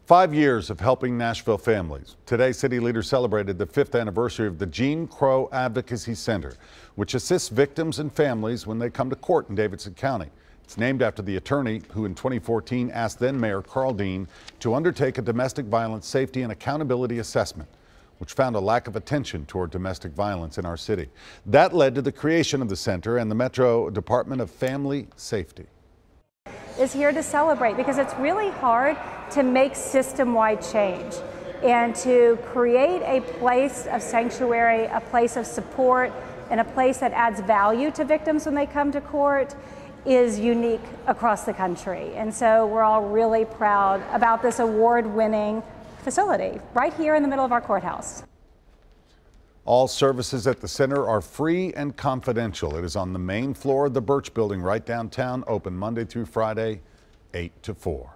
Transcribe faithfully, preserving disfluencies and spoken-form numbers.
Five years of helping Nashville families. Today, city leaders celebrated the fifth anniversary of the Gene Crow Advocacy Center, which assists victims and families when they come to court in Davidson County. It's named after the attorney who in twenty fourteen asked then Mayor Karl Dean to undertake a domestic violence safety and accountability assessment, which found a lack of attention toward domestic violence in our city. That led to the creation of the center and the Metro Department of Family Safety is here to celebrate, because it's really hard to make system-wide change and to create a place of sanctuary, a place of support, and a place that adds value to victims when they come to court is unique across the country. And so we're all really proud about this award-winning facility right here in the middle of our courthouse. All services at the center are free and confidential. It is on the main floor of the Birch Building right downtown, open Monday through Friday, eight to four.